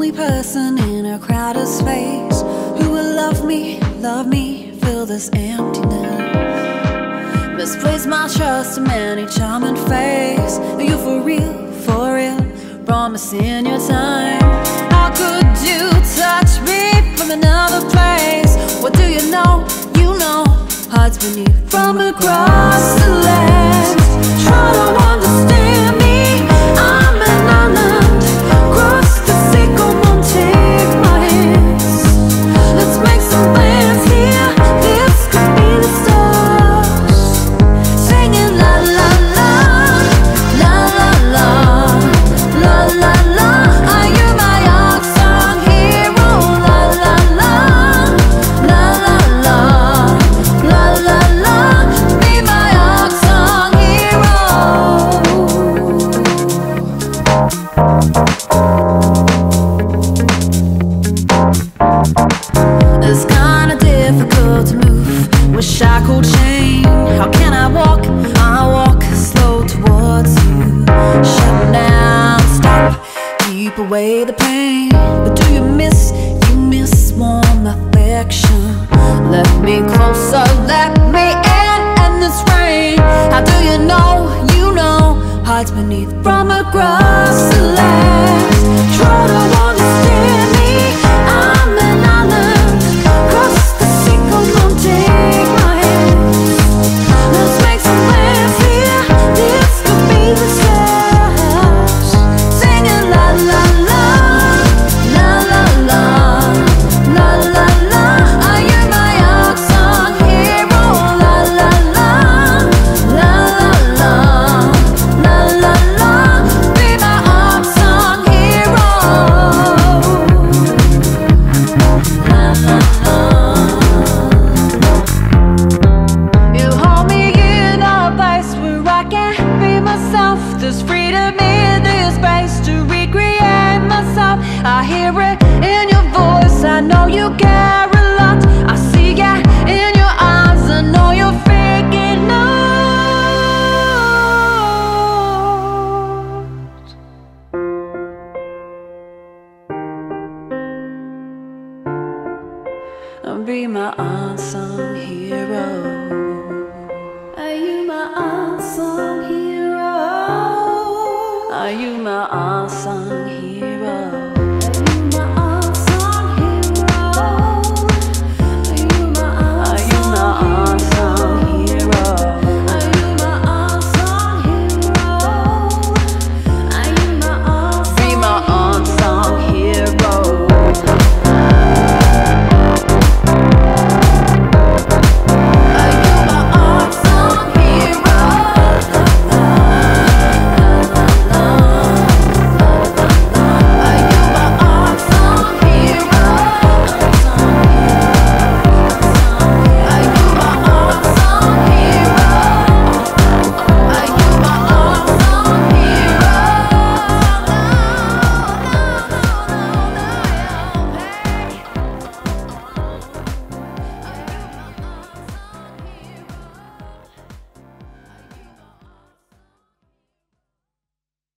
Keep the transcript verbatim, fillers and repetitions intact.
only person in a crowded space who will love me, love me, fill this emptiness. Misplaced my trust in many charming face. Are you for real, for real, promising your time? How could you touch me from another place? What do you know, you know, hearts beneath from across the land. Try to understand me, I'm an island. Cross the sea, come on, take my hands. Let's make some plans here, this could be the stars. Singing la la la, la la la, la la la. Are you my unsung hero? La la la, la la la, la la la. Be my unsung hero. It's kinda difficult to move with shackled chain. How can I walk? I walk slow towards you. Shut down, stop, keep away the pain. But do you miss, you miss warm affection? Let me closer, let me in in this rain. How do you know, you know, hearts beneath from across the land. Try to understand me, I'm an island. Cross the sea, come on, take my hands. Let's make some plans here, this could be the stars. Singing la la la, la la la, la la la. Are you my unsung hero? La la la, la la la, la la la. Be my unsung hero. La la la. You hold me in a place where I can be myself. There's freedom in this space to recreate myself. I hear it in your voice, I know you care a lot. I see it in your eyes, I know you're freaking out. Be my unsung hero. Are you my unsung hero? Are you my unsung hero?